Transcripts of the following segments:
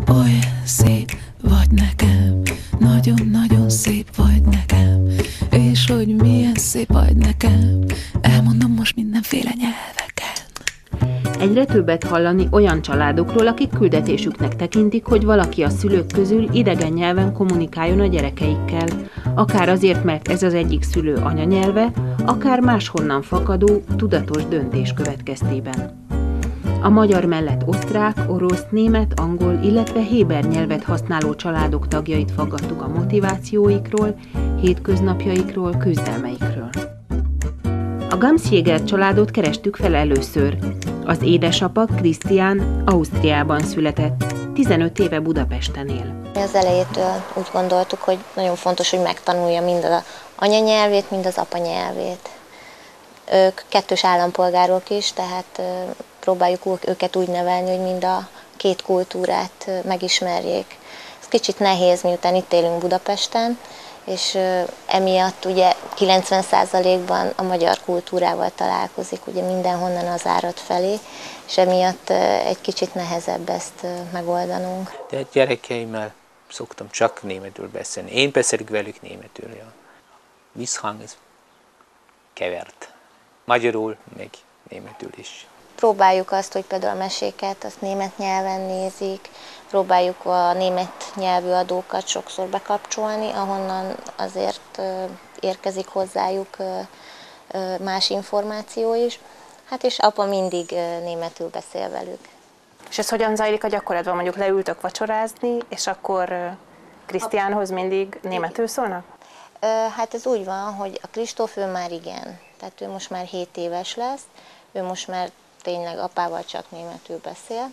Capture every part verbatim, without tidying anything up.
Olyan szép vagy nekem, nagyon-nagyon szép vagy nekem, és hogy milyen szép vagy nekem, elmondom most mindenféle nyelveken. Egyre többet hallani olyan családokról, akik küldetésüknek tekintik, hogy valaki a szülők közül idegen nyelven kommunikáljon a gyerekeikkel. Akár azért, mert ez az egyik szülő anyanyelve, akár máshonnan fakadó, tudatos döntés következtében. A magyar mellett osztrák, orosz, német, angol, illetve héber nyelvet használó családok tagjait faggattuk a motivációikról, hétköznapjaikról, küzdelmeikről. A Gamsjäger családot kerestük fel először. Az édesapa, Krisztián, Ausztriában született, tizenöt éve Budapesten él. Az elejétől úgy gondoltuk, hogy nagyon fontos, hogy megtanulja mind az anyanyelvét, mind az apanyelvét. Ők kettős állampolgárok is, tehát próbáljuk őket úgy nevelni, hogy mind a két kultúrát megismerjék. Ez kicsit nehéz, miután itt élünk Budapesten, és emiatt ugye kilencven százalékban a magyar kultúrával találkozik, ugye mindenhonnan az árad felé, és emiatt egy kicsit nehezebb ezt megoldanunk. De a gyerekeimmel szoktam csak németül beszélni. Én beszélek velük németül. Ja. Visszhang ez kevert. Magyarul, meg németül is. Próbáljuk azt, hogy például a meséket azt német nyelven nézik, próbáljuk a német nyelvű adókat sokszor bekapcsolni, ahonnan azért érkezik hozzájuk más információ is. Hát és apa mindig németül beszél velük. És ez hogyan zajlik a gyakorlatban? Mondjuk leültök vacsorázni, és akkor Krisztiánhoz mindig németül szólnak? Hát ez úgy van, hogy a Kristóf ő már igen. Tehát ő most már hét éves lesz, ő most már tényleg apával csak németül beszél.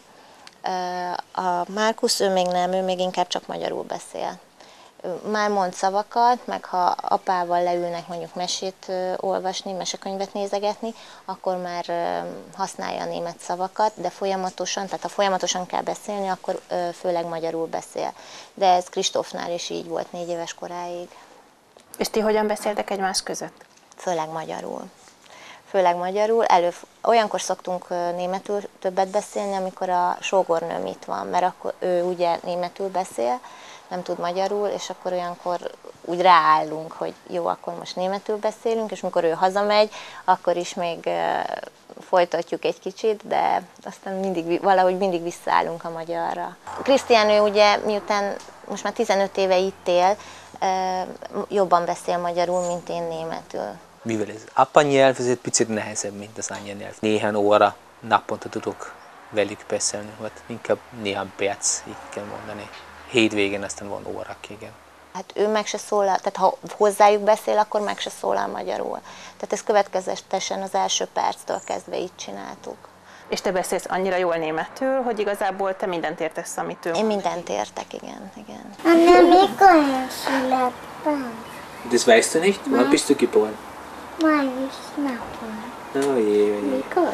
A Márkusz, ő még nem, ő még inkább csak magyarul beszél. Már mond szavakat, meg ha apával leülnek mondjuk mesét olvasni, mesekönyvet nézegetni, akkor már használja a német szavakat, de folyamatosan, tehát ha folyamatosan kell beszélni, akkor főleg magyarul beszél. De ez Kristófnál is így volt négy éves koráig. És ti hogyan beszéltek egymás között? Főleg magyarul. Főleg magyarul. Elő, olyankor szoktunk németül többet beszélni, amikor a sógornőm itt van, mert akkor ő ugye németül beszél, nem tud magyarul, és akkor olyankor úgy ráállunk, hogy jó, akkor most németül beszélünk, és amikor ő hazamegy, akkor is még folytatjuk egy kicsit, de aztán mindig, valahogy mindig visszaállunk a magyarra. Krisztián, ő ugye, miután most már tizenöt éve itt él, jobban beszél magyarul, mint én németül. Mivel ez apanyelv, ez egy picit nehezebb, mint az anyanyelv. Néhány óra naponta tudok velük beszélni, vagy inkább néhány perc, így kell mondani. Hétvégén aztán van órak, igen. Hát ő meg se szólal, tehát ha hozzájuk beszél, akkor meg se szólal magyarul. Tehát ez következetesen az első perctől kezdve így csináltuk. És te beszélsz annyira jól németül, hogy igazából te mindent értesz, amit ő Én mindent értek, igen, igen. Anna, mikor születtem? Das weißt du nicht? Wann bist du geboren? Május napon. Oh, jé, jé. Mikor?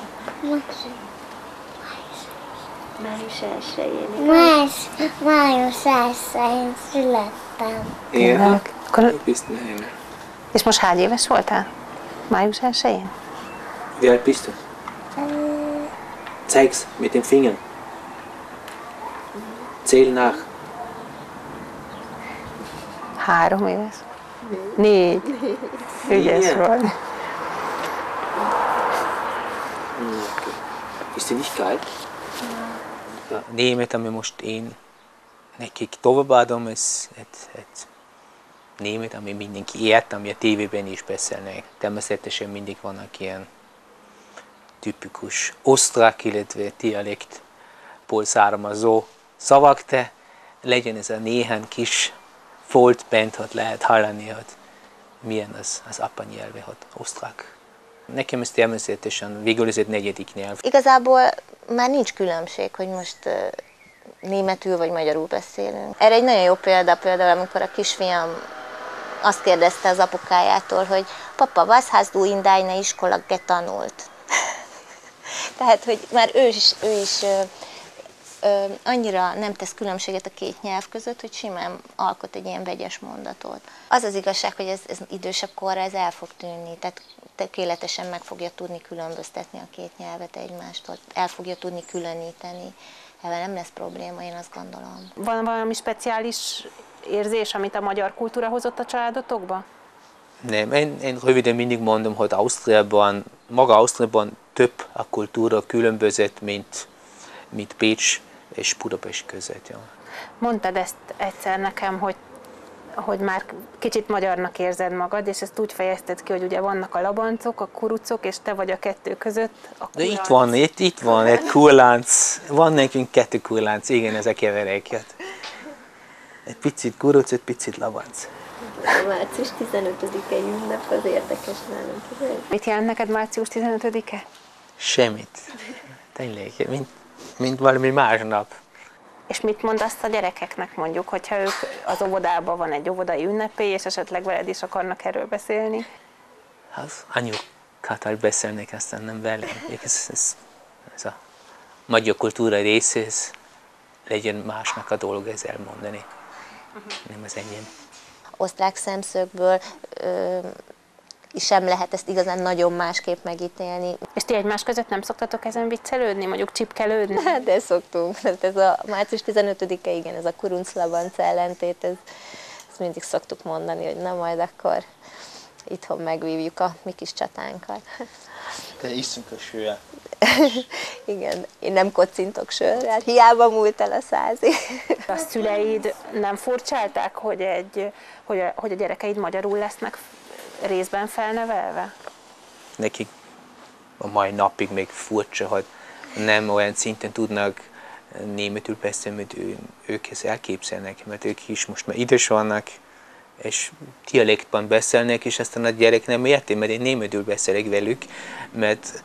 Május elsején. Május, május elsején születtem. Ja, Akkor... bist du nein. És most hány éves voltál? Május elsején? Wie alt bist du? Zeig's mit dem Finger. Zähl nach. Három éves? Négy. Ügyes volt. Ist die nicht kalt? A német, ami most én nekik továbbadom, ez egy német, ami mindenki ért, ami a tévében is beszélnek. Természetesen mindig vannak ilyen tipikus osztrák, illetve dialektból származó szavak, de legyen ez a néhány kis folt bent, hogy lehet hallani, hogy milyen az, az apanyelve, hogy osztrák. Nekem ez természetesen végül ez egy negyedik nyelv. Igazából már nincs különbség, hogy most németül vagy magyarul beszélünk. Erre egy nagyon jó példa például, amikor a kisfiam azt kérdezte az apukájától, hogy papa, was hast du in deiner Iskola getanult? Tehát, hogy már ő is, ő is ö, annyira nem tesz különbséget a két nyelv között, hogy simán alkot egy ilyen vegyes mondatot. Az az igazság, hogy ez, ez idősebb korra ez el fog tűnni, tehát tökéletesen meg fogja tudni különböztetni a két nyelvet egymástól, el fogja tudni különíteni. Ebben nem lesz probléma, én azt gondolom. Van valami speciális érzés, amit a magyar kultúra hozott a családotokba? Nem, én, én röviden mindig mondom, hogy Ausztriában, maga Ausztriában több a kultúra különbözött, mint, mint Pécs és Budapest között. Ja. Mondtad ezt egyszer nekem, hogy, hogy már kicsit magyarnak érzed magad, és ezt úgy fejezted ki, hogy ugye vannak a labancok, a kurucok, és te vagy a kettő között. A De itt van, itt, itt van egy kurlánc, van nekünk kettő kurlánc, igen, ez a keveréket. Egy picit kuruc, egy picit labanc. A március tizenötödike ünnep az érdekes nálunk. Mit jelent neked március tizenötödike? Semmit. Tényleg, mint, mint valami másnap. És mit mondasz a gyerekeknek mondjuk, hogyha ők az óvodában van egy óvodai ünnepé, és esetleg veled is akarnak erről beszélni? Az anyukákkal beszélnek, aztán nem velem. Ez, ez, ez a magyar kultúra része, ez legyen másnak a dolog ez elmondani. Nem az enyém. Osztrák szemszögből ö, sem lehet ezt igazán nagyon másképp megítélni. És ti egymás között nem szoktatok ezen viccelődni, mondjuk csipkelődni? De szoktunk. Ez a március tizenötödike, igen, ez a kurunclabanc ellentét, ez, ezt mindig szoktuk mondani, hogy na majd akkor itthon megvívjuk a mi kis csatánkat. De iszunk a sőre. Igen, én nem kocintok sörrel, hiába múlt el a száz év. A szüleid nem furcsálták, hogy, egy, hogy, a, hogy a gyerekeid magyarul lesznek részben felnevelve? Nekik a mai napig még furcsa, hogy nem olyan szinten tudnak németül beszélni, mint ő, ők ezt elképzelnek, mert ők is most már idős vannak, és dialektban beszélnek, és aztán a gyerek nem érti, mert én németül beszélek velük, mert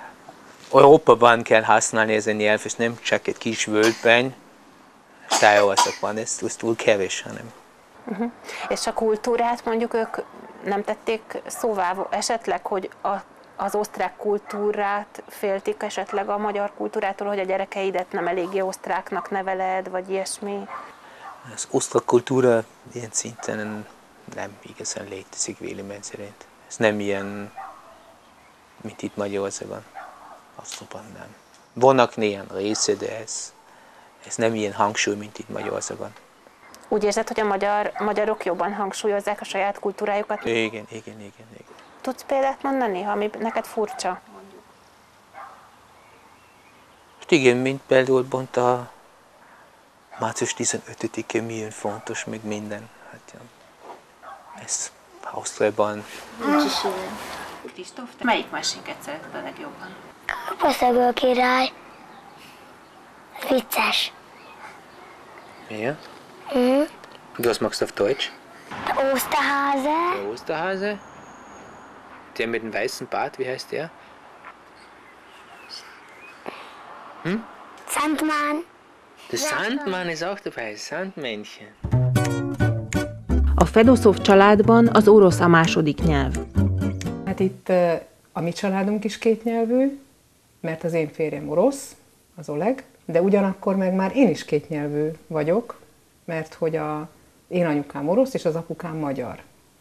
Európában kell használni ezen nyelv, és nem csak egy kis völgyben, Stájországban, ez, ez túl kevés, hanem. Uh-huh. És a kultúrát mondjuk ők nem tették szóvá esetleg, hogy a, az osztrák kultúrát féltik esetleg a magyar kultúrától, hogy a gyerekeidet nem eléggé osztráknak neveled, vagy ilyesmi? Az osztrák kultúra ilyen szinten nem igazán létezik vélemény szerint. Ez nem ilyen, mint itt Magyarországon. Ausztriában nem. Vannak néhány része, de ez, ez nem ilyen hangsúly, mint itt Magyarországon. Úgy érzed, hogy a magyar, magyarok jobban hangsúlyozzák a saját kultúrájukat? Igen, igen, igen, igen. Tudsz példát mondani, ami neked furcsa? Igen, mint például pont a március tizenötödike milyen fontos, meg minden. Hát, ja. Ez Ausztriában. Nincs is ilyen. Kristóf, te melyik mesénket szereted a legjobban? Kapaszagó király. Vicces. Ja? Mhm. Du was magst du auf Deutsch? Der Osterhase. Der Osterhase. Der mit dem weißen Bart, wie heißt der? Hm? Sandmann. Der Sandmann ist auch dabei, Sandmännchen. A Fedoszov családban az orosz a második nyelv. Hát itt a mi családunk is kétnyelvű, mert az én férjem orosz, az Oleg, de ugyanakkor meg már én is kétnyelvű vagyok, mert hogy a, én anyukám orosz, és az apukám magyar.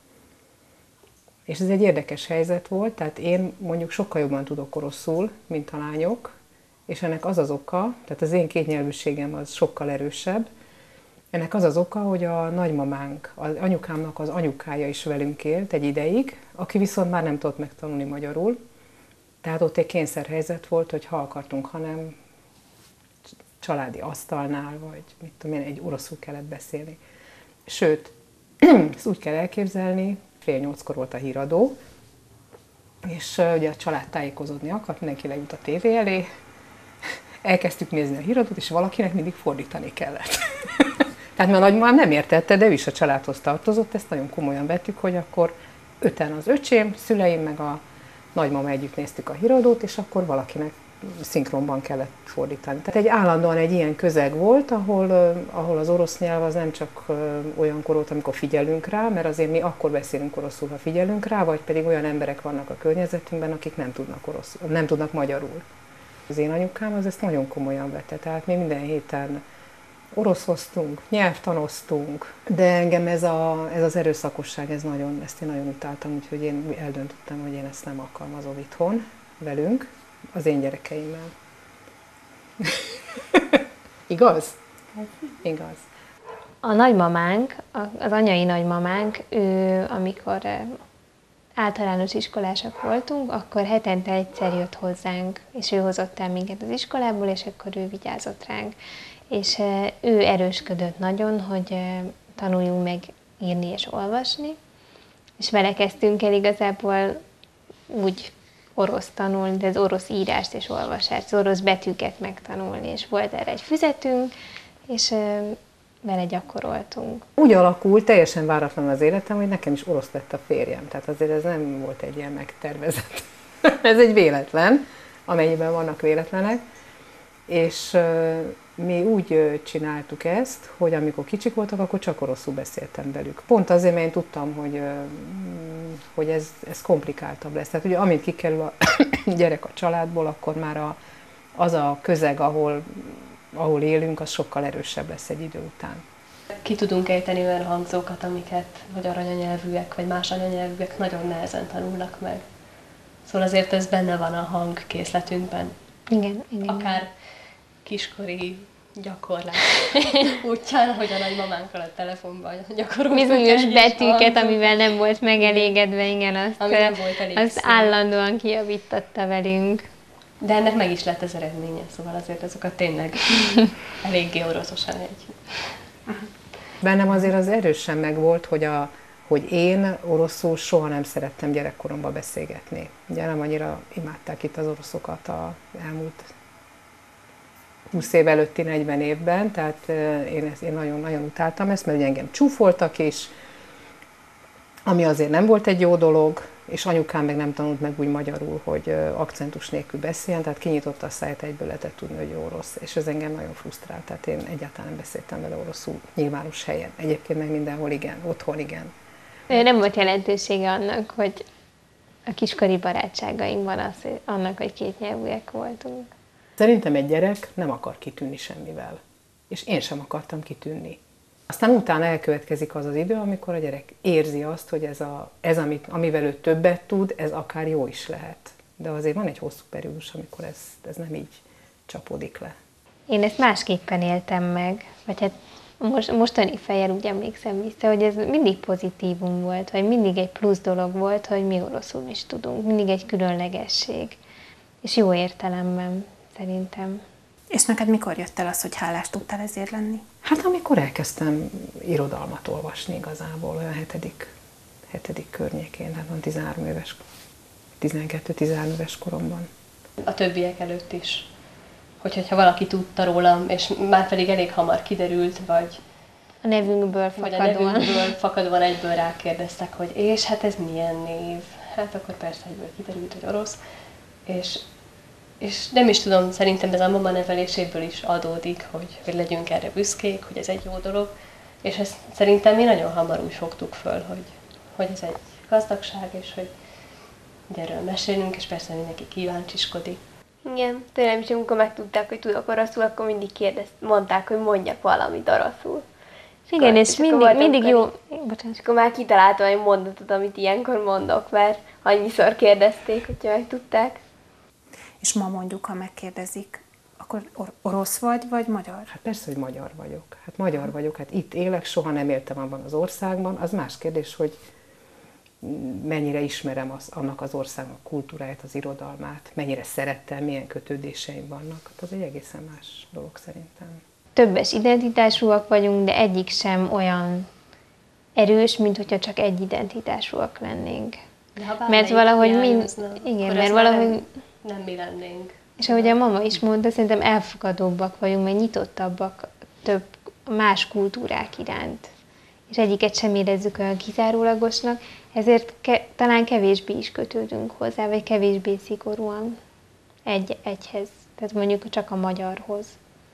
És ez egy érdekes helyzet volt, tehát én mondjuk sokkal jobban tudok oroszul, mint a lányok, és ennek az az oka, tehát az én kétnyelvűségem az sokkal erősebb, ennek az az oka, hogy a nagymamánk, az anyukámnak az anyukája is velünk élt egy ideig, aki viszont már nem tudott megtanulni magyarul, tehát ott egy kényszerhelyzet volt, hogy ha akartunk, hanem családi asztalnál, vagy mit tudom én, egy oroszul kellett beszélni. Sőt, ezt úgy kell elképzelni, fél nyolckor volt a híradó, és uh, ugye a család tájékozódni akart, mindenki leült a tévé elé, elkezdtük nézni a híradót, és valakinek mindig fordítani kellett. Tehát mert nagymamám nem értette, de ő is a családhoz tartozott, ezt nagyon komolyan vettük, hogy akkor öten az öcsém, szüleim, meg a nagymama együtt néztük a híradót, és akkor valakinek szinkronban kellett fordítani. Tehát egy állandóan egy ilyen közeg volt, ahol, ahol az orosz nyelv az nem csak olyankor volt, amikor figyelünk rá, mert azért mi akkor beszélünk oroszul, ha figyelünk rá, vagy pedig olyan emberek vannak a környezetünkben, akik nem tudnak oroszul, nem tudnak magyarul. Az én anyukám az ezt nagyon komolyan vette, tehát mi minden héten oroszoztunk, nyelvtanoztunk, de engem ez, a, ez az erőszakosság, ez nagyon, ezt én nagyon utáltam, úgyhogy én eldöntöttem, hogy én ezt nem alkalmazom itthon velünk, az én gyerekeimmel. Igaz? Igaz. A nagymamánk, az anyai nagymamánk, ő amikor általános iskolásak voltunk, akkor hetente egyszer jött hozzánk, és ő hozott el minket az iskolából, és akkor ő vigyázott ránk. És ő erősködött nagyon, hogy tanuljunk meg írni és olvasni, és vele kezdtünk el igazából úgy orosz tanulni, de az orosz írást és olvasást, az orosz betűket megtanulni, és volt erre egy füzetünk, és vele gyakoroltunk. Úgy alakult, teljesen váratlan az életem, hogy nekem is orosz lett a férjem, tehát azért ez nem volt egy ilyen megtervezett. Ez egy véletlen, amennyiben vannak véletlenek, és mi úgy csináltuk ezt, hogy amikor kicsik voltak, akkor csak oroszul beszéltem velük. Pont azért, mert én tudtam, hogy, hogy ez, ez komplikáltabb lesz. Tehát ugye amint kikerül a gyerek a családból, akkor már a, az a közeg, ahol, ahol élünk, az sokkal erősebb lesz egy idő után. Ki tudunk ejteni olyan hangzókat, amiket magyar anyanyelvűek vagy más anyanyelvűek nagyon nehezen tanulnak meg. Szóval azért ez benne van a hangkészletünkben. Igen, igen. Akár kiskori gyakorlás útján, hogy a nagymamánkkal a telefonban gyakoroltunk. Bizonyos betűket, amivel nem volt megelégedve, igen, azt, nem volt elég azt állandóan kijavította velünk. De ennek meg is lett az eredménye, szóval azért azokat tényleg eléggé oroszosan egy. Bennem azért az erősen megvolt, hogy, a, hogy én oroszul soha nem szerettem gyerekkoromban beszélgetni. Ugye nem annyira imádták itt az oroszokat az elmúlt húsz év előtti negyven évben, tehát én, én nagyon, nagyon utáltam ezt, mert ugye engem csúfoltak is, ami azért nem volt egy jó dolog, és anyukám meg nem tanult meg úgy magyarul, hogy akcentus nélkül beszéljen, tehát kinyitotta a száját, egyből lehetett tudni, hogy ő orosz, és ez engem nagyon frusztrált, tehát én egyáltalán nem beszéltem vele oroszul nyilvános helyen. Egyébként meg mindenhol igen, otthon igen. Nem volt jelentősége annak, hogy a kiskori barátságainkban az, annak, hogy kétnyelvűek voltunk. Szerintem egy gyerek nem akar kitűnni semmivel, és én sem akartam kitűnni. Aztán utána elkövetkezik az az idő, amikor a gyerek érzi azt, hogy ez, a, ez amit, amivel ő többet tud, ez akár jó is lehet. De azért van egy hosszú periódus, amikor ez, ez nem így csapódik le. Én ezt másképpen éltem meg, vagy hát most, mostani fejjel úgy emlékszem vissza, hogy ez mindig pozitívum volt, vagy mindig egy plusz dolog volt, hogy mi oroszul is tudunk, mindig egy különlegesség. És jó értelemben, szerintem. És neked mikor jött el az, hogy hálás tudtál ezért lenni? Hát amikor elkezdtem irodalmat olvasni igazából, olyan hetedik, hetedik környékén, hát van tizenhárom éves, tizenkettő-tizenhárom éves koromban. A többiek előtt is. Hogy, hogyha valaki tudta rólam, és már pedig elég hamar kiderült, vagy a nevünkből vagy fakadóan. a nevünkből fakadóan egyből rákérdeztek, hogy és hát ez milyen név? Hát akkor persze egyből kiderült, hogy orosz. És És nem is tudom, szerintem ez a mama neveléséből is adódik, hogy, hogy legyünk erre büszkék, hogy ez egy jó dolog. És ezt szerintem mi nagyon hamar úgy fogtuk föl, hogy, hogy ez egy gazdagság, és hogy, hogy erről mesélünk, és persze mindenki kíváncsiskodik. Igen, tőlem is, amikor megtudták, hogy tudok oroszul, akkor mindig kérdezt, mondták, hogy mondjak valamit oroszul. Igen, és, és mindig, mindig jó... És akkor már kitaláltam egy mondatot, amit ilyenkor mondok, mert annyiszor kérdezték, hogyha megtudták. És ma mondjuk, ha megkérdezik, akkor or- orosz vagy, vagy magyar? Hát persze, hogy magyar vagyok. Hát magyar vagyok, hát itt élek, soha nem éltem abban az országban. Az más kérdés, hogy mennyire ismerem az, annak az országnak a kultúráját, az irodalmát, mennyire szerettem, milyen kötődéseim vannak. Hát az egy egészen más dolog szerintem. Többes identitásúak vagyunk, de egyik sem olyan erős, mint hogyha csak egy identitásúak lennénk. Mert valahogy mind... Igen, mert valahogy... Nem, nem mi lennénk. És ahogy a mama is mondta, szerintem elfogadóbbak vagyunk, mert nyitottabbak több más kultúrák iránt. És egyiket sem érezzük olyan kizárólagosnak, ezért ke- talán kevésbé is kötődünk hozzá, vagy kevésbé szigorúan egy, egyhez. Tehát mondjuk csak a magyarhoz.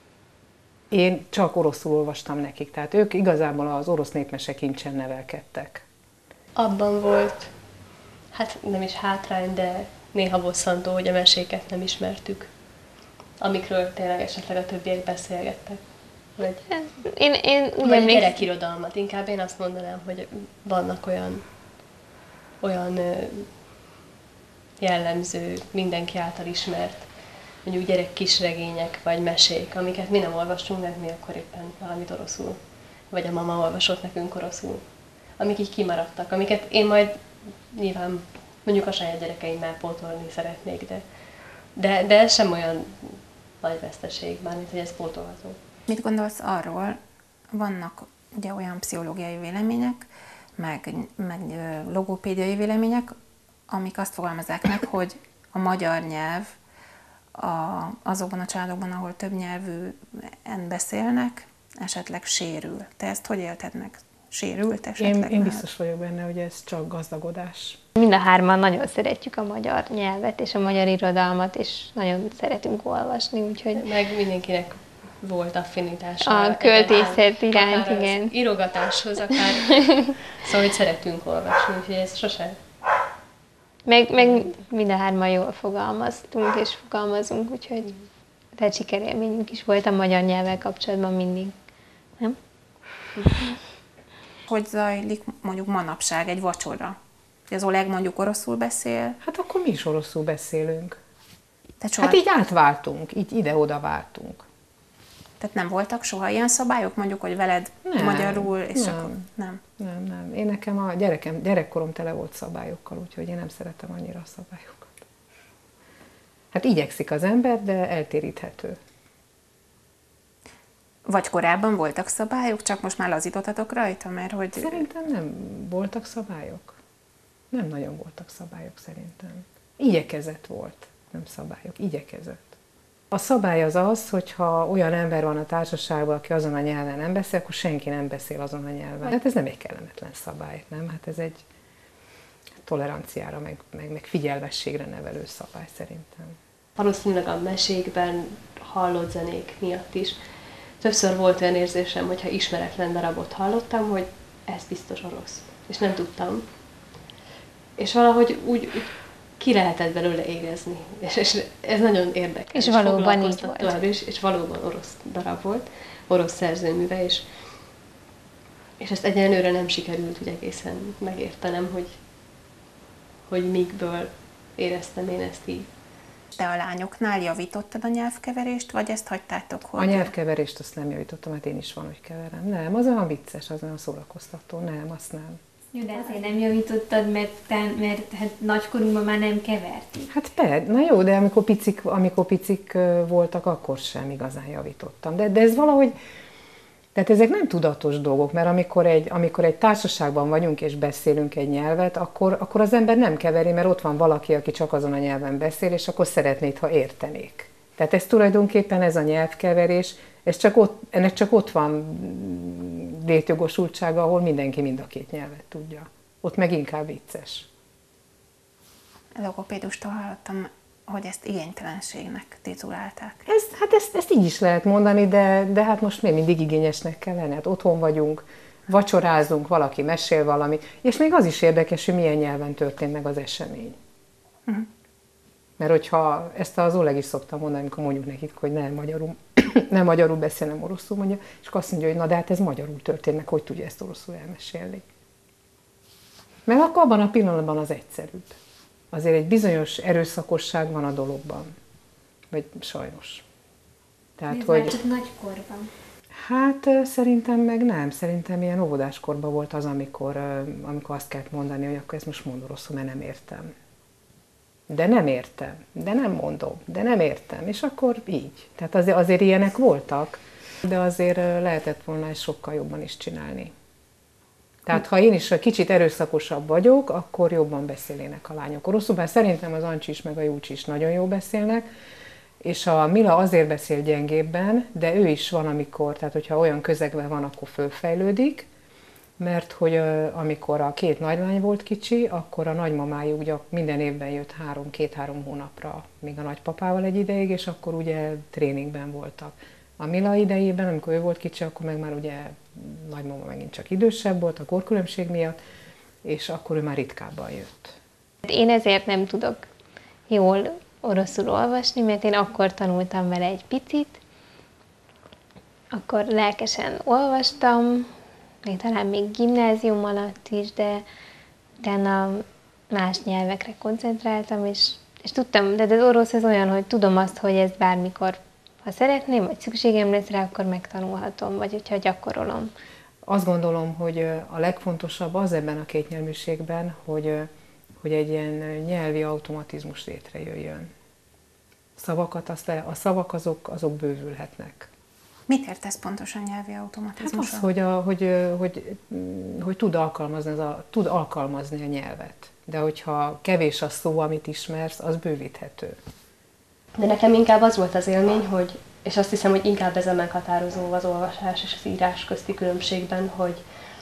Én csak oroszul olvastam nekik, tehát ők igazából az orosz népmese kincsen nevelkedtek. Abban volt, hát nem is hátrány, de néha bosszantó, hogy a meséket nem ismertük. amikről tényleg esetleg a többiek beszélgettek? Vagy, Én, én úgy vagy emlékszem, gyerekirodalmat. Inkább én azt mondanám, hogy vannak olyan, olyan ö, jellemző, mindenki által ismert, mondjuk gyerek kisregények vagy mesék, amiket mi nem olvastunk, mert mi akkor éppen valamit oroszul. Vagy a mama olvasott nekünk oroszul. Amik így kimaradtak, amiket én majd nyilván mondjuk a saját gyerekeimmel pótolni szeretnék, de, de, de ez sem olyan nagy veszteség, mármint, hogy ez pótolható. Mit gondolsz arról, vannak ugye olyan pszichológiai vélemények, meg, meg ö, logopédiai vélemények, amik azt fogalmazzák meg, hogy a magyar nyelv a, azokban a családokban, ahol több nyelvűen beszélnek, esetleg sérül. Te ezt hogy élted meg? Sérült esetleg? Én, én biztos vagyok benne, hogy ez csak gazdagodás. mind a hárman nagyon szeretjük a magyar nyelvet és a magyar irodalmat, és nagyon szeretünk olvasni, úgyhogy... Meg mindenkinek volt affinitása. A költészet iránt, igen. Írogatáshoz akár. Szóval, hogy szeretünk olvasni, úgyhogy ez sosem. Meg, meg mind a hárman jól fogalmaztunk és fogalmazunk, úgyhogy tehát sikerélményünk is volt a magyar nyelvvel kapcsolatban mindig. Nem? Hogy zajlik mondjuk manapság egy vacsora? Az Oleg mondjuk oroszul beszél. Hát akkor mi is oroszul beszélünk. Te soha... Hát így átváltunk, így ide-oda váltunk. Tehát nem voltak soha ilyen szabályok, mondjuk, hogy veled nem, magyarul, és nem, akkor nem. Nem, nem. Én nekem a gyerekem, gyerekkorom tele volt szabályokkal, úgyhogy én nem szeretem annyira a szabályokat. Hát igyekszik az ember, de eltéríthető. Vagy korábban voltak szabályok, csak most már lazítottatok rajta, mert hogy... Szerintem nem voltak szabályok. Nem nagyon voltak szabályok szerintem. Igyekezet volt, nem szabályok, igyekezett. A szabály az az, hogyha olyan ember van a társaságban, aki azon a nyelven nem beszél, akkor senki nem beszél azon a nyelven. Hát ez nem egy kellemetlen szabály, nem? Hát ez egy toleranciára, meg, meg, meg figyelmességre nevelő szabály szerintem. Valószínűleg a mesékben hallott zenék miatt is. Többször volt olyan érzésem, hogyha ismeretlen darabot hallottam, hogy ez biztos orosz. És nem tudtam. És valahogy úgy, úgy ki lehetett belőle érezni. És, és ez nagyon érdekes. És valóban így volt. És, és valóban orosz darab volt, orosz szerzőműve, és, és ezt egyenlőre nem sikerült úgy egészen megértenem, hogy, hogy mikből éreztem én ezt így. Te a lányoknál javítottad a nyelvkeverést, vagy ezt hagytátok, hogy... A nyelvkeverést azt nem javítottam, hát én is van, hogy keverem. Nem, az olyan vicces, az olyan szórakoztató. Nem, azt nem. Jó, de azért nem javítottad, mert, te, mert hát nagykorunkban már nem keverték. Hát per, na jó, de amikor picik, amikor picik voltak, akkor sem igazán javítottam. De, de ez valahogy, tehát ezek nem tudatos dolgok, mert amikor egy, amikor egy társaságban vagyunk és beszélünk egy nyelvet, akkor, akkor az ember nem keveri, mert ott van valaki, aki csak azon a nyelven beszél, és akkor szeretnéd, ha értenék. Tehát ez tulajdonképpen ez a nyelvkeverés, ez csak ott, ennek csak ott van létjogosultsága, ahol mindenki mind a két nyelvet tudja. Ott meg inkább vicces. Logopédustól hallottam, hogy ezt igénytelenségnek titulálták. Ez, hát ezt, ezt így is lehet mondani, de, de hát most miért mindig igényesnek kell lenni? Hát otthon vagyunk, vacsorázunk, valaki mesél valami, és még az is érdekes, hogy milyen nyelven történt meg az esemény. Uh-huh. Mert hogyha ezt az Oleg is szoktam mondani, amikor mondjuk nekik, hogy nem magyarul, nem magyarul beszél, nem oroszul mondja, és azt mondja, hogy na de hát ez magyarul történt meg, hogy tudja ezt oroszul elmesélni. Mert akkor abban a pillanatban az egyszerűbb. Azért egy bizonyos erőszakosság van a dologban. Vagy sajnos. Tehát, ez hogy... már csak nagykorban. Hát szerintem meg nem. Szerintem ilyen óvodáskorban volt az, amikor, amikor azt kellett mondani, hogy akkor ezt most mond oroszul, mert nem értem. De nem értem, de nem mondom, de nem értem, és akkor így. Tehát azért, azért ilyenek voltak, de azért lehetett volna ezt sokkal jobban is csinálni. Tehát ha én is kicsit erőszakosabb vagyok, akkor jobban beszélének a lányok oroszul, bár szerintem az Ancsi is meg a Júcsi is nagyon jó beszélnek, és a Mila azért beszél gyengébben, de ő is van, amikor, tehát hogyha olyan közegben van, akkor fölfejlődik, mert hogy amikor a két nagylány volt kicsi, akkor a nagymamájuk ugye minden évben jött három, két-három hónapra még a nagypapával egy ideig, és akkor ugye tréningben voltak. A Mila idejében, amikor ő volt kicsi, akkor meg már ugye nagymama megint csak idősebb volt a korkülönbség miatt, és akkor ő már ritkábban jött. Én ezért nem tudok jól oroszul olvasni, mert én akkor tanultam vele egy picit, akkor lelkesen olvastam, még talán még gimnázium alatt is, de utána más nyelvekre koncentráltam, és, és tudtam, de az orosz az olyan, hogy tudom azt, hogy ezt bármikor, ha szeretném, vagy szükségem lesz rá, akkor megtanulhatom, vagy hogyha gyakorolom. Azt gondolom, hogy a legfontosabb az ebben a kétnyelvűségben, hogy, hogy egy ilyen nyelvi automatizmus létrejöjjön. Szavakat, azt, a szavak azok, azok bővülhetnek. Mit értesz pontosan nyelvi automatizmusra? Hát az, hogy, a, hogy, hogy, hogy tud, alkalmazni az a, tud alkalmazni a nyelvet. De hogyha kevés a szó, amit ismersz, az bővíthető. De nekem inkább az volt az élmény, hogy, és azt hiszem, hogy inkább ez a meghatározó az olvasás és az írás közti különbségben, hogy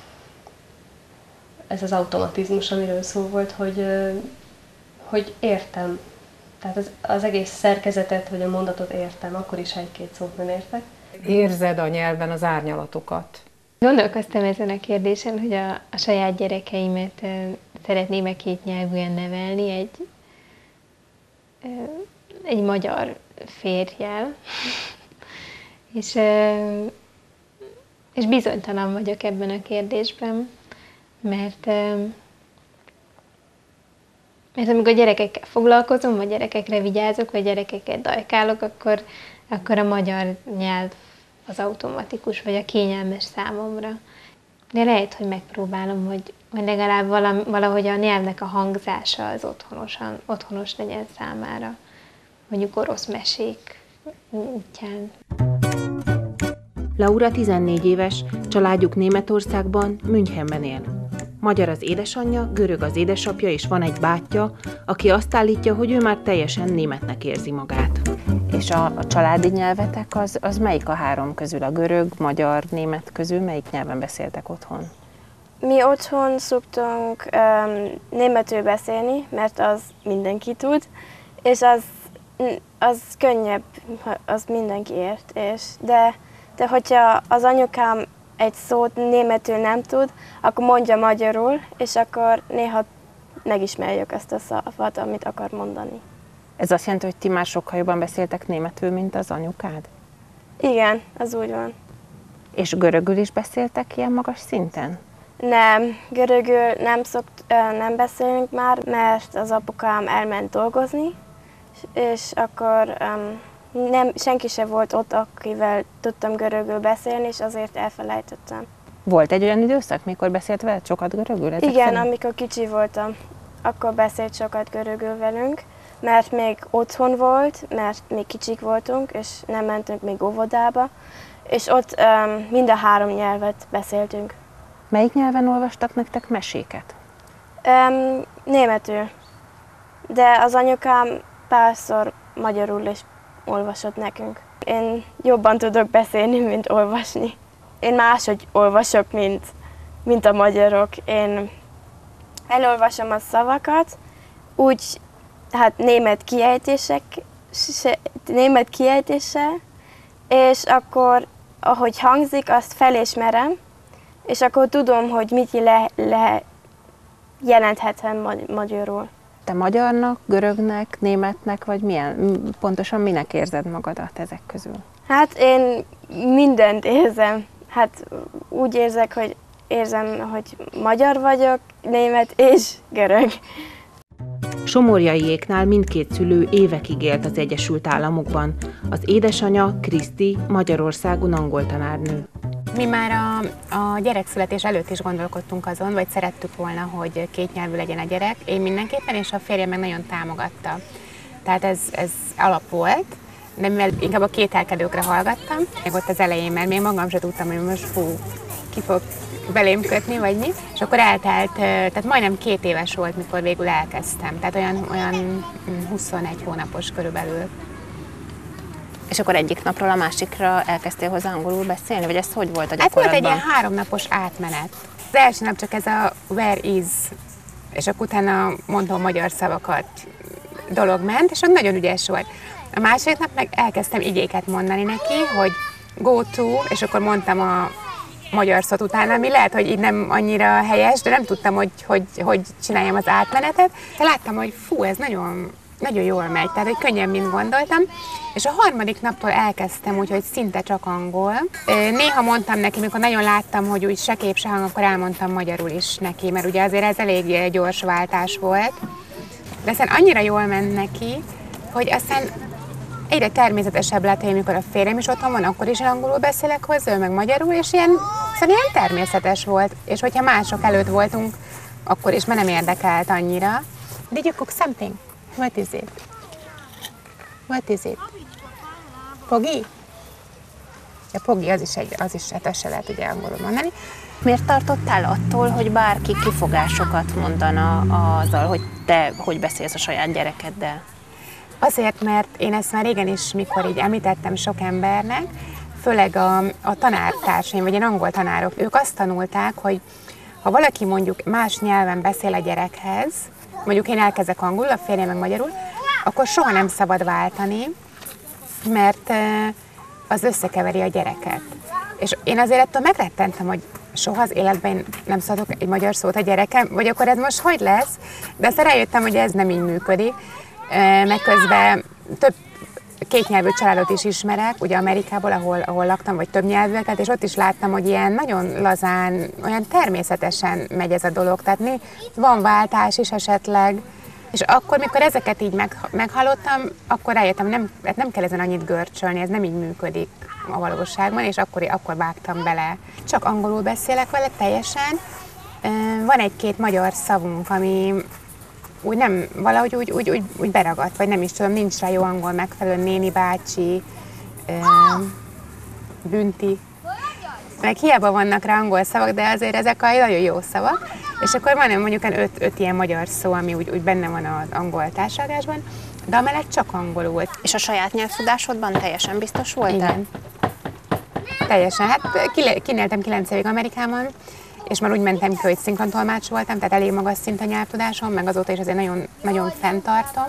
ez az automatizmus, amiről szó volt, hogy, hogy értem. Tehát az, az egész szerkezetet, vagy a mondatot értem, akkor is, ha egy-két szót nem értek. Érzed a nyelven az árnyalatokat? Gondolkoztam ezen a kérdésen, hogy a, a saját gyerekeimet uh, szeretném-e kétnyelvűen nevelni egy, uh, egy magyar férjjel. és, uh, és bizonytalan vagyok ebben a kérdésben, mert, uh, mert amikor gyerekekkel foglalkozom, vagy gyerekekre vigyázok, vagy gyerekeket dajkálok, akkor, akkor a magyar nyelv az automatikus, vagy a kényelmes számomra. De lehet, hogy megpróbálom, hogy, hogy legalább valahogy a nyelvnek a hangzása az otthonosan, otthonos legyen számára. Mondjuk orosz mesék útján. Laura tizennégy éves, családjuk Németországban, Münchenben él. Magyar az édesanyja, görög az édesapja, és van egy bátyja, aki azt állítja, hogy ő már teljesen németnek érzi magát. És a, a családi nyelvetek, az, az melyik a három közül? A görög, magyar, német közül melyik nyelven beszéltek otthon? Mi otthon szoktunk um, németül beszélni, mert az mindenki tud, és az, az könnyebb, az mindenki ért. És de, de hogyha az anyukám egy szót németül nem tud, akkor mondja magyarul, és akkor néha megismerjük ezt a szavat, amit akar mondani. Ez azt jelenti, hogy ti már sokkal jobban beszéltek németül, mint az anyukád? Igen, az úgy van. És görögül is beszéltek ilyen magas szinten? Nem, görögül nem, szokt, nem beszélünk már, mert az apukám elment dolgozni, és akkor um, nem, senki sem volt ott, akivel tudtam görögül beszélni, és azért elfelejtettem. Volt egy olyan időszak, mikor beszélt veled sokat görögül? Igen, szerint? Amikor kicsi voltam, akkor beszélt sokat görögül velünk, mert még otthon volt, mert még kicsik voltunk, és nem mentünk még óvodába, és ott um, mind a három nyelvet beszéltünk. Melyik nyelven olvastak nektek meséket? Um, németül, de az anyukám párszor magyarul is olvasott nekünk. Én jobban tudok beszélni, mint olvasni. Én máshogy olvasok, mint, mint a magyarok. Én elolvasom a szavakat, úgy, hát német kiejtések, német kiejtéssel, és akkor, ahogy hangzik, azt felismerem, és akkor tudom, hogy mit le, le jelenthetem magyarul. Te magyarnak, görögnek, németnek, vagy milyen, pontosan minek érzed magadat ezek közül? Hát én mindent érzem. Hát úgy érzek, hogy érzem, hogy magyar vagyok, német és görög. Somorjaiéknál mindkét szülő évekig élt az Egyesült Államokban. Az édesanyja, Kriszti, Magyarországon angol tanárnő. Mi már a, a gyerekszületés előtt is gondolkodtunk azon, vagy szerettük volna, hogy kétnyelvű legyen a gyerek. Én mindenképpen, és a férjem meg nagyon támogatta. Tehát ez, ez alap volt, de mivel inkább a kételkedőkre hallgattam, még ott az elején, mert még magam sem tudtam, hogy most fú, ki fog belém kötni, vagy mi. És akkor eltelt, tehát majdnem két éves volt, mikor végül elkezdtem. Tehát olyan, olyan huszonegy hónapos körülbelül. És akkor egyik napról a másikra elkezdtél hozzá angolul beszélni, vagy ez hogy volt a gyakorlatban? Hát volt egy ilyen háromnapos átmenet. Az első nap csak ez a where is, és akkor utána mondom magyar szavakat dolog ment, és ott nagyon ügyes volt. A második nap meg elkezdtem igéket mondani neki, hogy go to, és akkor mondtam a magyar szót utána, ami lehet, hogy így nem annyira helyes, de nem tudtam, hogy hogy, hogy csináljam az átmenetet. De láttam, hogy fú, ez nagyon nagyon jól megy, tehát hogy könnyebb, mint gondoltam. És a harmadik naptól elkezdtem úgy, hogy szinte csak angol. Néha mondtam neki, amikor nagyon láttam, hogy úgy se kép, se hang, akkor elmondtam magyarul is neki, mert ugye azért ez elég gyors váltás volt. De aztán annyira jól ment neki, hogy aztán egyre természetesebb lett, hogy amikor a férjem is otthon van, akkor is angolul beszélek hozzá, ő meg magyarul, és ilyen, szóval ilyen természetes volt. És hogyha mások előtt voltunk, akkor is, mert nem érdekelt annyira. Did you cook something? What is it? What is it? Pogi? Ja, Pogi, az is, egy, az is, hát azt se lehet ugye angolul mondani. Miért tartottál attól, hogy bárki kifogásokat mondana azzal, hogy te hogy beszélsz a saját gyerekeddel? Azért, mert én ezt már régen is, mikor így említettem sok embernek, főleg a, a tanártársaim, vagy én angol tanárok, ők azt tanulták, hogy ha valaki mondjuk más nyelven beszél a gyerekhez, mondjuk én elkezdek angolul, a férjem meg magyarul, akkor soha nem szabad váltani, mert az összekeveri a gyereket. És én azért ettől megrettentem, hogy soha az életben nem szólok egy magyar szót a gyerekem, vagy akkor ez most hogy lesz? De aztán rájöttem, hogy ez nem így működik. Meg közben több kétnyelvű családot is ismerek, ugye Amerikából, ahol, ahol laktam, vagy több nyelvűeket, és ott is láttam, hogy ilyen nagyon lazán, olyan természetesen megy ez a dolog. Tehát mi, van váltás is esetleg, és akkor, mikor ezeket így meg, meghallottam, akkor rájöttem, nem, nem kell ezen annyit görcsölni, ez nem így működik a valóságban, és akkor, akkor vágtam bele. Csak angolul beszélek vele teljesen. Van egy-két magyar szavunk, ami úgy nem, valahogy úgy, úgy, úgy, úgy beragadt, vagy nem is tudom, nincs rá jó angol megfelelő, néni bácsi, bünti. Meg hiába vannak rá angol szavak, de azért ezek a nagyon jó szavak. És akkor van mondjuk öt, öt ilyen magyar szó, ami úgy, úgy benne van az angol társadalásban, de amellett csak angolul. És a saját nyelvtudásodban teljesen biztos voltál? Igen. Teljesen. Hát kinéltem kilenc évig Amerikában, és már úgy mentem ki, hogy szinkrontolmács voltam, tehát elég magas szint a nyelvtudásom, meg azóta is azért nagyon, nagyon fenntartom.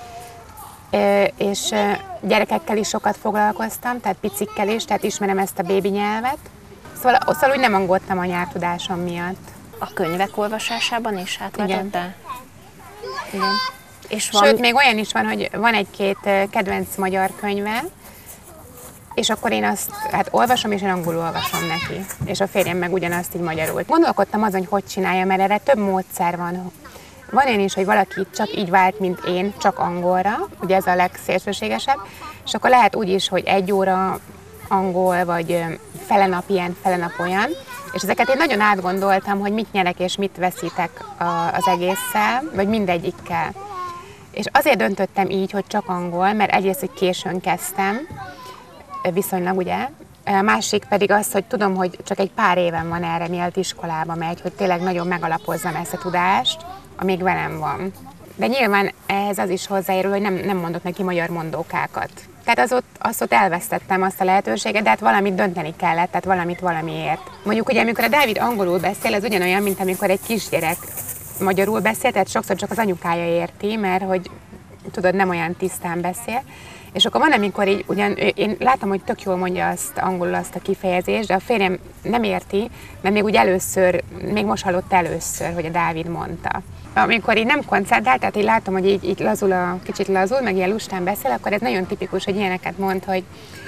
És gyerekekkel is sokat foglalkoztam, tehát picikkel is, tehát ismerem ezt a bébi nyelvet. Szóval, szóval úgy nem aggódtam a nyelvtudásom miatt. A könyvek olvasásában is átlátottál? Igen. És van... Sőt, még olyan is van, hogy van egy-két kedvenc magyar könyve, és akkor én azt hát olvasom, és én angolul olvasom neki. És a férjem meg ugyanazt így magyarul. Gondolkodtam azon, hogy hogy csinálja, mert erre több módszer van. Van olyan is, hogy valaki csak így vált, mint én, csak angolra, ugye ez a legszélsőségesebb, és akkor lehet úgy is, hogy egy óra angol, vagy fele nap ilyen, fele nap olyan, és ezeket én nagyon átgondoltam, hogy mit nyerek és mit veszítek az egésszel, vagy mindegyikkel. És azért döntöttem így, hogy csak angol, mert egyrészt, hogy későn kezdtem, viszonylag ugye, a másik pedig az, hogy tudom, hogy csak egy pár éven van erre, mielőtt iskolába megy, hogy tényleg nagyon megalapozzam ezt a tudást, amíg velem van. De nyilván ehhez az is hozzájárul, hogy nem, nem mondok neki magyar mondókákat. Tehát az ott, azt ott elvesztettem azt a lehetőséget, de hát valamit dönteni kellett, tehát valamit valamiért. Mondjuk ugye, amikor a Dávid angolul beszél, ez ugyanolyan, mint amikor egy kisgyerek magyarul beszél, tehát sokszor csak az anyukája érti, mert hogy tudod, nem olyan tisztán beszél. És akkor van, amikor így, ugyan, én látom, hogy tök jól mondja azt angolul azt a kifejezést, de a férjem nem érti, mert még úgy először, még most hallott először, hogy a Dávid mondta. Amikor így nem koncentrál, tehát így látom, hogy így, így lazul, a, kicsit lazul, meg ilyen lustán beszél, akkor ez nagyon tipikus, hogy ilyeneket mond, hogy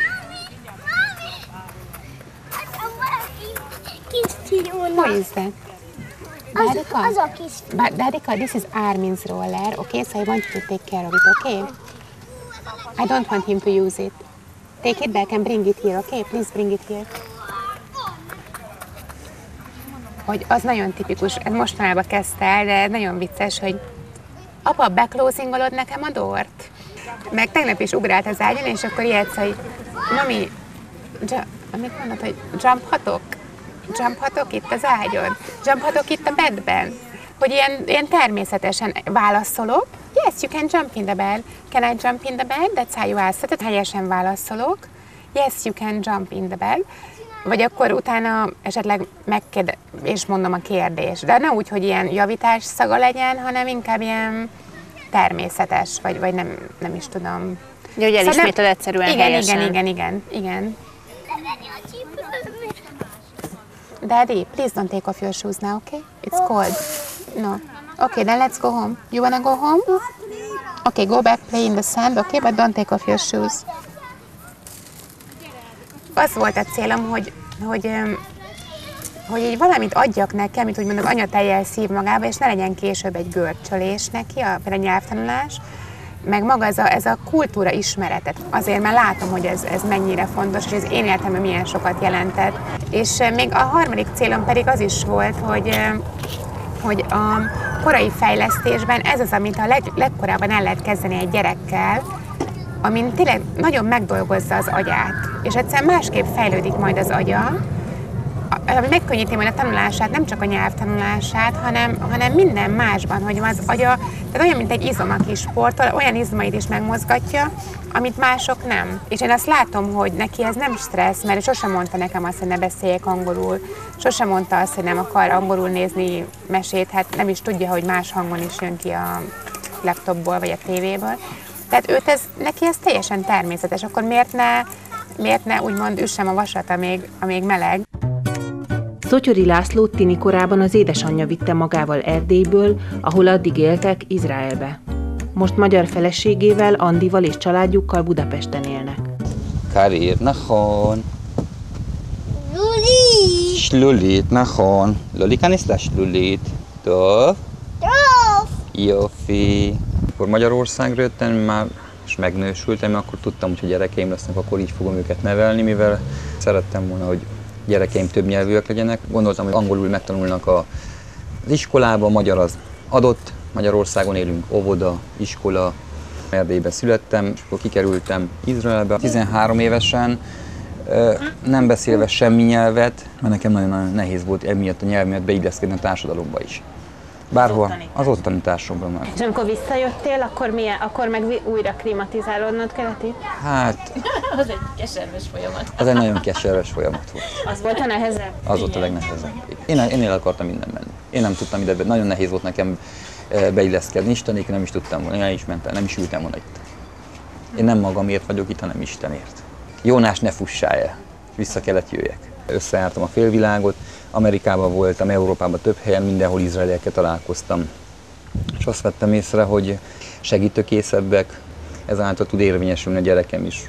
what is that? Dadika? Az a kis But Dadika, this is Armin's roller, okay? So I want you to take care of it, okay? I don't want him to use it. Take it back and bring it here, okay? Please bring it here. Hogy az nagyon tipikus, ez mostanában kezdte el, de nagyon vicces, hogy apa, backclosingolod nekem a dort? Meg tegnap is ugrált az ágyon, és akkor ilyet, hogy mami, amit mondod, hogy jumphatok? Jumphatok itt az ágyon? Jumphatok itt a bedben? Hogy ilyen, ilyen természetesen válaszolok. Yes, you can jump in the bed. Can I jump in the bed? That's how you ask. Tehát helyesen válaszolok. Yes, you can jump in the bed. Vagy akkor utána esetleg megkérdez, és mondom a kérdést. De ne úgy, hogy ilyen javítás szaga legyen, hanem inkább ilyen természetes, vagy, vagy nem, nem is tudom. Ja, hogy elismétled egyszerűen igen, helyesen. Igen, igen, igen, igen. Daddy, please don't take off your shoes now, okay? It's cold. No. Okay, then let's go home. You wanna go home? Okay, go back, play in the sand, okay, but don't take off your shoes. Az volt a célom, hogy, hogy, hogy így valamit adjak neki, amit úgymond az anyatejjel szív magába, és ne legyen később egy görcsölés neki, a, például a nyelvtanulás, meg maga ez a, ez a kultúra ismeretet. Azért, mert látom, hogy ez, ez mennyire fontos, és az én életemben milyen sokat jelentett. És még a harmadik célom pedig az is volt, hogy, hogy a korai fejlesztésben ez az, amit a leg, legkorábban el lehet kezdeni egy gyerekkel, amin tényleg nagyon megdolgozza az agyát, és egyszerűen másképp fejlődik majd az agya, ami megkönnyíti majd a tanulását, nem csak a nyelvtanulását, hanem, hanem minden másban, hogy az agya, tehát olyan, mint egy izom, aki sportol, olyan izmait is megmozgatja, amit mások nem. És én azt látom, hogy neki ez nem stressz, mert sosem mondta nekem azt, hogy ne beszéljek angolul, sosem mondta azt, hogy nem akar angolul nézni mesét, hát nem is tudja, hogy más hangon is jön ki a laptopból vagy a tévéből. Tehát őt ez, neki ez teljesen természetes, akkor miért ne, miért ne úgymond üssem a vasat, amíg, amíg meleg? Szottyori Lászlót tini korában az édesanyja vitte magával Erdélyből, ahol addig éltek, Izraelbe. Most magyar feleségével, Andival és családjukkal Budapesten élnek. Karir, nachon. Luli! Slulit, nachon. Loli, kanis la slulit. Tov? Tov! Jófi. Akkor Magyarországra jöttem már, és megnősültem, akkor tudtam, hogy ha gyerekeim lesznek, akkor így fogom őket nevelni, mivel szerettem volna, hogy gyerekeim több nyelvűek legyenek. Gondoltam, hogy angolul megtanulnak az iskolában, magyar az adott. Magyarországon élünk, óvoda, iskola. Erdélyben születtem, és akkor kikerültem Izraelbe. tizenhárom évesen, nem beszélve semmi nyelvet, mert nekem nagyon nehéz volt emiatt a nyelv miatt beilleszkedni a társadalomba is. Bárhol, az ott tanításomban már. És amikor visszajöttél, akkor, milyen, akkor meg újra klimatizálódnod kellett itt? Hát... az egy keserves folyamat. Az egy nagyon keserves folyamat volt. Az volt a nehezebb? Az volt a legnehezebb. Én, én el akartam minden menni. Én nem tudtam ide, nagyon nehéz volt nekem beilleszkedni. Istenék nem is tudtam volna, én is mentem, nem is ültem volna itt. Én nem magamért vagyok itt, hanem Istenért. Jónás, ne fussál el, vissza kellett jöjjek. Összejártam a félvilágot, Amerikában voltam, Európában több helyen, mindenhol izraeliekkel találkoztam. És azt vettem észre, hogy segítőkészebbek, ezáltal tud érvényesülni a gyerekem is.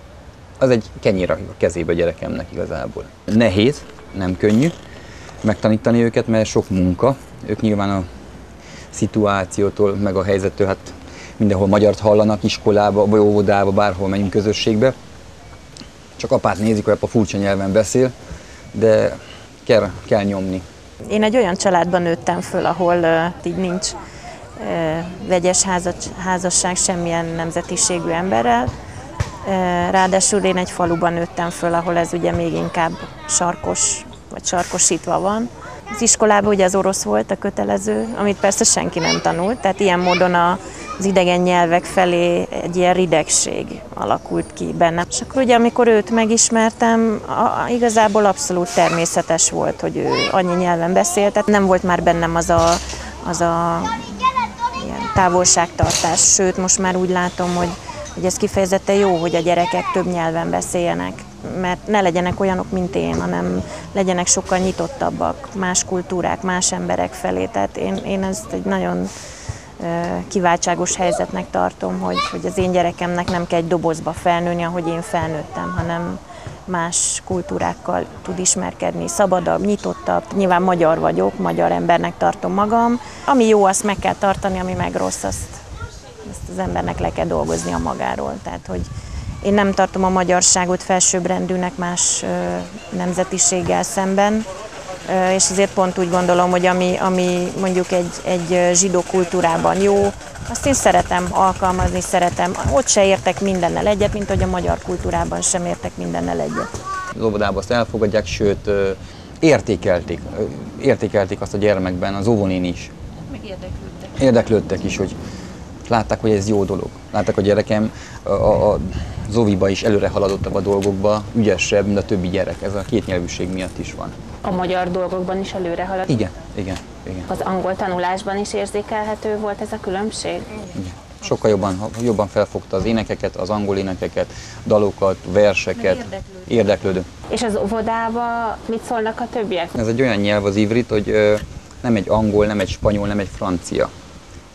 Az egy kenyér a kezébe a gyerekemnek igazából. Nehéz, nem könnyű megtanítani őket, mert sok munka. Ők nyilván a szituációtól, meg a helyzettől, hát mindenhol magyart hallanak, iskolába, vagy óvodába, bárhol megyünk közösségbe. Csak apát nézik, hogy apa furcsa nyelven beszél, de kell, kell nyomni. Én egy olyan családban nőttem föl, ahol uh, így nincs uh, vegyes házas, házasság semmilyen nemzetiségű emberrel. Uh, ráadásul én egy faluban nőttem föl, ahol ez ugye még inkább sarkos, vagy sarkosítva van. Az iskolában ugye az orosz volt a kötelező, amit persze senki nem tanult, tehát ilyen módon a, az idegen nyelvek felé egy ilyen ridegség alakult ki bennem. És akkor ugye amikor őt megismertem, a, igazából abszolút természetes volt, hogy ő annyi nyelven beszélt, tehát nem volt már bennem az a, az a ilyen távolságtartás, sőt most már úgy látom, hogy, hogy ez kifejezetten jó, hogy a gyerekek több nyelven beszéljenek, mert ne legyenek olyanok, mint én, hanem legyenek sokkal nyitottabbak, más kultúrák, más emberek felé. Tehát én, én ezt egy nagyon kiváltságos helyzetnek tartom, hogy, hogy az én gyerekemnek nem kell egy dobozba felnőni, ahogy én felnőttem, hanem más kultúrákkal tud ismerkedni, szabadabb, nyitottabb. Nyilván magyar vagyok, magyar embernek tartom magam. Ami jó, azt meg kell tartani, ami meg rossz, azt, azt az embernek le kell dolgoznia magáról. Tehát, hogy én nem tartom a magyarságot felsőbbrendűnek más nemzetiséggel szemben, és ezért pont úgy gondolom, hogy ami, ami mondjuk egy, egy zsidó kultúrában jó, azt én szeretem alkalmazni, szeretem. Ott se értek mindennel egyet, mint hogy a magyar kultúrában sem értek mindennel egyet. Az óvodában azt elfogadják, sőt értékelték, értékelték azt a gyermekben, az óvonén is. Meg érdeklődtek. Érdeklődtek is, hogy látták, hogy ez jó dolog. Látták, a gyerekem a, a, az óviba is előre haladottabb a dolgokba, ügyesebb, mint a többi gyerek. Ez a kétnyelvűség miatt is van. A magyar dolgokban is előre halad? Igen, igen, igen. Az angol tanulásban is érzékelhető volt ez a különbség? Igen. Sokkal jobban, jobban felfogta az énekeket, az angol énekeket, dalokat, verseket. Érdeklődő. És az óvodában mit szólnak a többiek? Ez egy olyan nyelv az ivrit, hogy nem egy angol, nem egy spanyol, nem egy francia.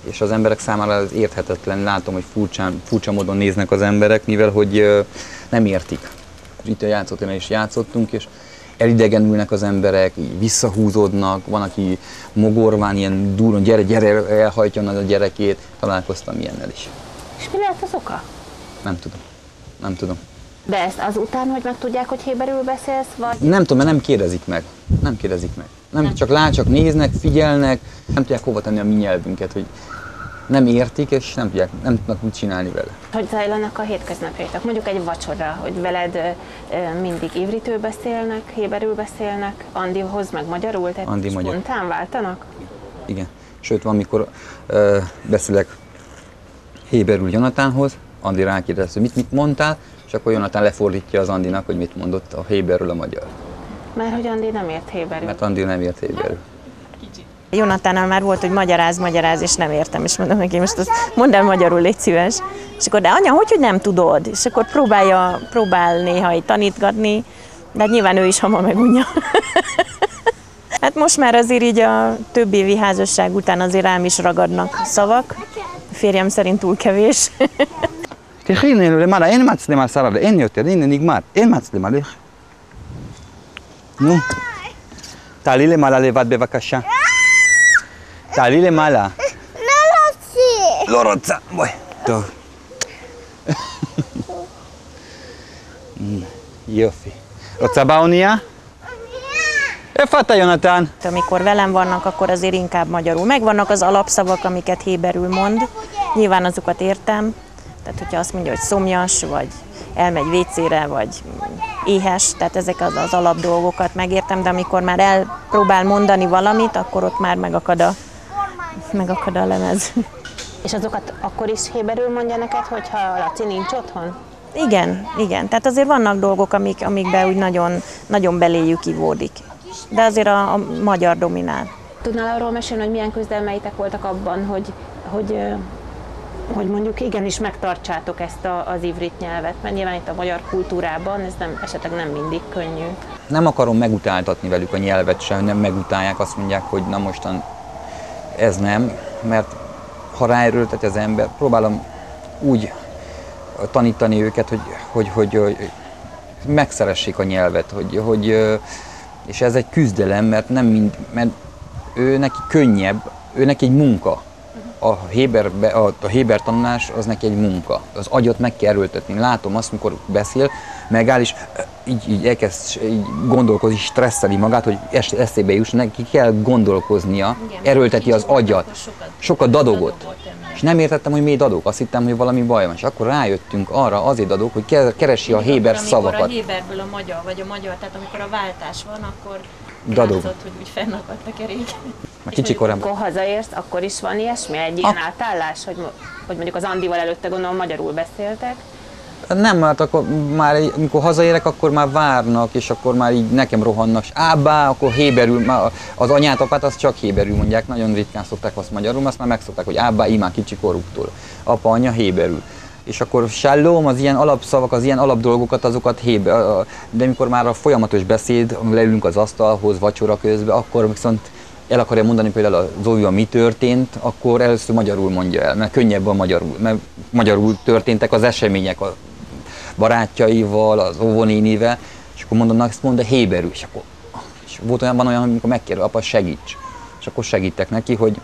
és az emberek számára ez érthetetlen. Látom, hogy furcsán, furcsa módon néznek az emberek, mivel hogy nem értik. Itt a játszótéren is játszottunk, és elidegenülnek az emberek, így visszahúzódnak, van, aki mogorván, ilyen durván, gyere, gyere, elhajtja a gyerekét. Találkoztam ilyennel is. És mi lehet az oka? Nem tudom. Nem tudom. De ezt azután, hogy megtudják, hogy héberül beszélsz, vagy? Nem tudom, mert nem kérdezik meg. Nem kérdezik meg. Nem, nem. Csak lát, csak néznek, figyelnek, nem tudják hova tenni a mi nyelvünket, hogy nem értik, és nem tudják, nem tudnak mit csinálni vele. Hogy zajlanak a hétköznapjaitok? Mondjuk egy vacsora, hogy veled mindig ivritül beszélnek, héberül beszélnek, Andihoz meg magyarul, tehát Andi spontán magyar. váltanak? Igen. Sőt, van, amikor uh, beszélek héberül Jonatánhoz, Andi rákérdez, hogy mit, mit mondtál, és akkor Jonatán lefordítja az Andinak, hogy mit mondott a héberül a magyar. Mert hogy Andi nem ért héberül. Mert Andi nem ért héberül. Jonatánnal már volt, hogy magyaráz, magyaráz, és nem értem, és mondom neki, most azt mondd el magyarul, légy szíves. És akkor, de anya, hogy, hogy nem tudod? És akkor próbálja, próbál néha így tanítgatni, de hát nyilván ő is hamar megunja. Hát most már azért így a több évi házasság után azért rám is ragadnak szavak. A férjem szerint túl kevés. תלכי הנה למעלה, אין מצלמה שרה, אין יותר, הנה נגמר, אין מצלמה, לך. נו, תעלי למעלה לבד בבקשה. תעלי למעלה. לא רוצה. לא רוצה, בואי. טוב. יופי. רוצה באונייה? איפה אתה, יונתן? Amikor velem vannak, akkor azért inkább magyarul. Megvannak az alapszavak, amiket héberül mond. Nyilván azokat értem. Tehát, hogyha azt mondja, hogy szomjas, vagy elmegy vécére, vagy éhes, tehát ezek az, az alap dolgokat megértem, de amikor már elpróbál mondani valamit, akkor ott már megakad a, megakad a lemez. És azokat akkor is héberül mondja neked, hogyha Laci nincs otthon? Igen, igen. Tehát azért vannak dolgok, amik, amikben úgy nagyon, nagyon beléjük ivódik. De azért a, a magyar dominál. Tudnál arról mesélni, hogy milyen küzdelmeitek voltak abban, hogy, hogy hogy mondjuk igenis megtartsátok ezt a, az ivrit nyelvet, mert nyilván itt a magyar kultúrában ez nem, esetleg nem mindig könnyű. Nem akarom megutáltatni velük a nyelvet sem, nem megutálják, azt mondják, hogy na mostan ez nem, mert ha ráerőltet az ember, próbálom úgy tanítani őket, hogy, hogy, hogy, hogy megszeressék a nyelvet, hogy, hogy, és ez egy küzdelem, mert nem mind, mert ő neki könnyebb, ő neki egy munka. A héber, a, a héber tanulás az neki egy munka. Az agyat meg kell erőltetni. Látom azt, mikor beszél, megáll, és így, így elkezd így gondolkozni, stresszeli magát, hogy eszébe jusson, neki kell gondolkoznia, igen, erőlteti az agyat. Sokat, sokat dadogott. És nem értettem, hogy miért dadog. Azt hittem, hogy valami baj van. És akkor rájöttünk arra, azért dadog, hogy keresi a héber szavakat. Amikor a héberből a magyar, vagy a magyar, tehát amikor a váltás van, akkor dadog. látszott, hogy úgy fennakadt a kerék. Már kicsi korában. Amikor hazaérsz, akkor is van ilyesmi, egy ilyen a... átállás, hogy, hogy mondjuk az Andival előtte gondolom magyarul beszéltek? Nem, mert akkor már, amikor hazaérek, akkor már várnak, és akkor már így nekem rohannak, és ábá, akkor héberül, az anyát, apát, az csak héberül mondják, nagyon ritkán szokták azt magyarul, azt már megszokták, hogy ábá, imán kicsi koruktól. Apa, anya, héberül. És akkor shalom, az ilyen alapszavak, az ilyen alapdolgokat, azokat héber, de amikor már a folyamatos beszéd, leülünk az asztalhoz, vacsora közben, akkor viszont el akarja mondani például a Zóvival mi történt, akkor először magyarul mondja el, mert könnyebb a magyarul, mert magyarul történtek az események a barátjaival, az óvónénivel, és akkor mondom, ezt mondd a héberül, és akkor és volt olyan, van olyan, amikor megkérdez, apa segíts, és akkor segítek neki, hogy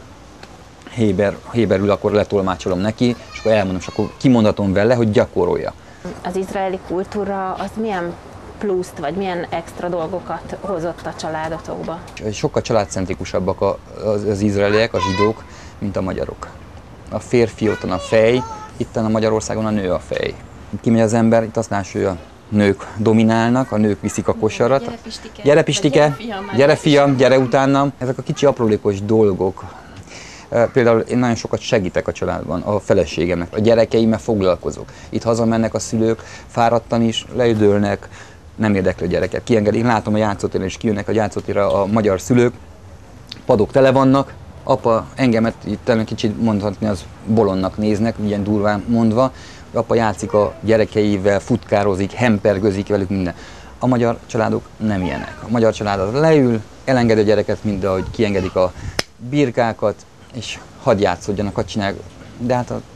héber, héberül akkor letolmácsolom neki, és akkor elmondom, és akkor kimondhatom vele, hogy gyakorolja. Az izraeli kultúra az milyen pluszt, vagy milyen extra dolgokat hozott a családotokba? Sokkal családcentrikusabbak az, az izraeliek, a zsidók, mint a magyarok. A férfi ottan a fej, itten a Magyarországon a nő a fej. Kimegy az ember, itt azt látja, hogy a nők dominálnak, a nők viszik a kosarat. Gyere Pistike, gyere, Pistike, gyere fiam, gyere utánam. Ezek a kicsi aprólékos dolgok. Például én nagyon sokat segítek a családban, a feleségemnek, a gyerekeimmel foglalkozok. Itt hazamennek a szülők, fáradtan is, leüdölnek, nem érdekli a gyereket. Kiengedik, látom a játszótéren is kijönnek a játszótérre a magyar szülők, padok tele vannak, apa engemet itt kicsit mondhatni, az bolondnak néznek, ilyen durván mondva, apa játszik a gyerekeivel, futkározik, hempergözik velük, minden. A magyar családok nem ilyenek. A magyar család az leül, elengedi a gyereket, mint ahogy kiengedik a birkákat, és hadd játszódjanak, hadd csinálják. De hát a,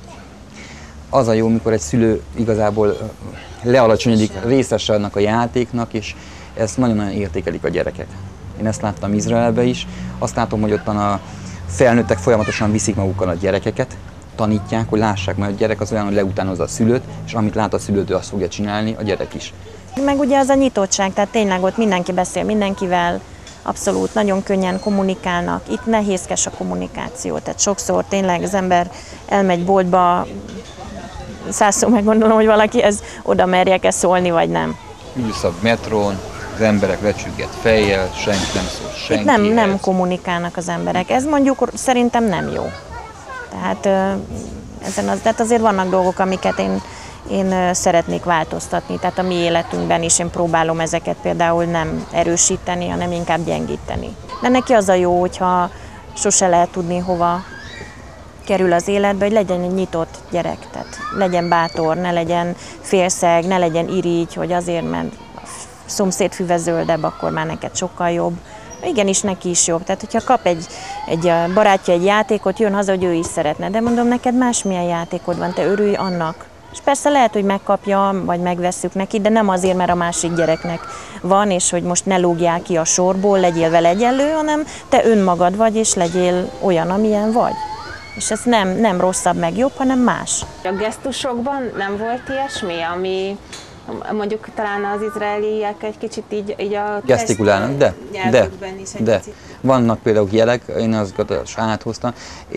az a jó, mikor egy szülő igazából lealacsonyodik, részese annak a játéknak, és ezt nagyon-nagyon értékelik a gyerekek. Én ezt láttam Izraelbe is, azt látom, hogy ottan a felnőttek folyamatosan viszik magukkal a gyerekeket, tanítják, hogy lássák, mert a gyerek az olyan, hogy leutánozza a szülőt, és amit lát a szülőtől, azt fogja csinálni a gyerek is. Meg ugye az a nyitottság, tehát tényleg ott mindenki beszél mindenkivel, abszolút nagyon könnyen kommunikálnak. Itt nehézkes a kommunikáció, tehát sokszor tényleg az ember elmegy boltba, százszor meggondolom, hogy valaki ez oda merjek-e szólni, vagy nem. Ülsz a metrón, az emberek lecsüggett fejjel, senki nem szól senkihez. Itt nem, nem kommunikálnak az emberek. Ez mondjuk szerintem nem jó. Tehát, ezen az, tehát azért vannak dolgok, amiket én, én szeretnék változtatni. Tehát a mi életünkben is én próbálom ezeket például nem erősíteni, hanem inkább gyengíteni. De neki az a jó, hogyha sose lehet tudni, hova kerül az életbe, hogy legyen egy nyitott gyerek. Tehát legyen bátor, ne legyen félszeg, ne legyen irigy, hogy azért, mert a szomszéd füve zöldebb, akkor már neked sokkal jobb. Igenis, neki is jobb. Tehát, hogyha kap egy, egy barátja egy játékot, jön haza, hogy ő is szeretne. De mondom, neked másmilyen játékod van, te örülj annak. És persze lehet, hogy megkapja, vagy megvesszük neki, de nem azért, mert a másik gyereknek van, és hogy most ne lógjál ki a sorból, legyél vele egyenlő, hanem te önmagad vagy, és legyél olyan, amilyen vagy. És ez nem, nem rosszabb meg jobb, hanem más. A gesztusokban nem volt ilyesmi, ami mondjuk talán az izraeliek egy kicsit így, így a gesztikulálnak, de, de, de. Picit. Vannak például jelek, én azokat áthoztam.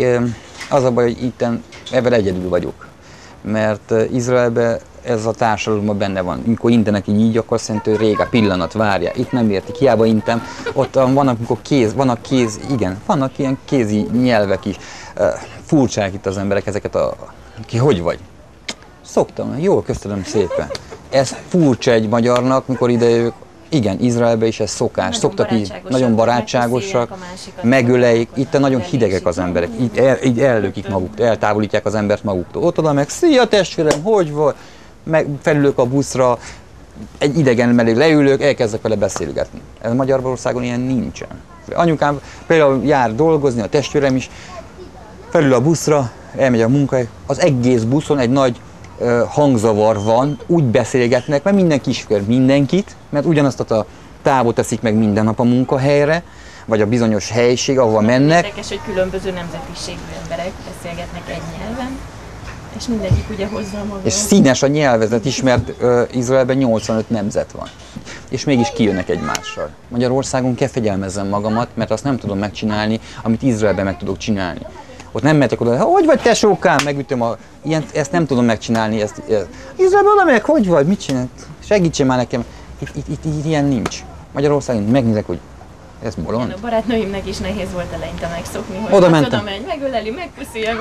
Az a baj, hogy itten ebben egyedül vagyok, mert Izraelben ez a társadalomban benne van. Amikor intenek így, így akkor szerintem régen pillanat várja. Itt nem értik, hiába intem. Ott vannak, amikor kéz, vannak kéz, igen, vannak ilyen kézi nyelvek is. Furcsák itt az emberek ezeket a... Ki hogy vagy? Szoktam, jól, köszönöm szépen. Ez furcsa egy magyarnak, mikor idejövök. Igen, Izraelben is ez szokás. Nagyon szoktak így, nagyon barátságosak, megöleik. Itt nagyon hidegek az emberek. Itt el, így ellökik maguktól, eltávolítják az embert maguktól. Ott oda meg, szia testvérem, hogy vagy? Meg felülök a buszra, egy idegen mellé leülök, elkezdek vele beszélgetni. Ez Magyarországon ilyen nincsen. Anyukám például jár dolgozni, a testvérem is, felül a buszra, elmegy a munkahely, az egész buszon egy nagy uh, hangzavar van, úgy beszélgetnek, mert mindenki ismer mindenkit, mert ugyanazt a távot teszik meg minden nap a munkahelyre, vagy a bizonyos helység, ahova mennek. Érdekes, hogy különböző nemzetiségű emberek beszélgetnek egy nyelven, és mindegyik ugye hozzá maga. És színes a nyelvezet is, mert uh, Izraelben nyolcvanöt nemzet van. És mégis kijönnek egymással. Magyarországon kell fegyelmezzem magamat, mert azt nem tudom megcsinálni, amit Izraelben meg tudok csinálni. Ott nem mehetek oda, hogy vagy tesókám, megütöm a... Ilyen, ezt nem tudom megcsinálni. Ezt, ezt. Izraelben oda megyek, hogy vagy, mit csinál? Segítsen már nekem. Itt, itt, itt, itt ilyen nincs. Magyarországon megnézek, hogy ez bolond. A barátnőimnek is nehéz volt eleinte megszokni, hogy oda mentem. Oda megy, megöleli, megpuszilja,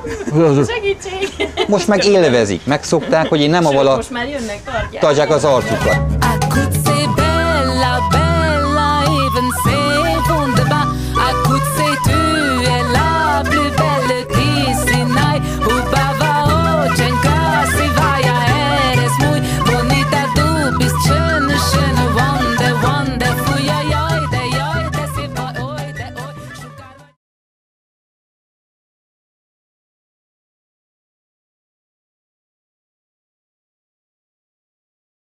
segítség! Most meg élvezik, megszokták, hogy én nem a vala... Most már jönnek, tartják. Tartják az arcukat. I could say Bella, Bella, even say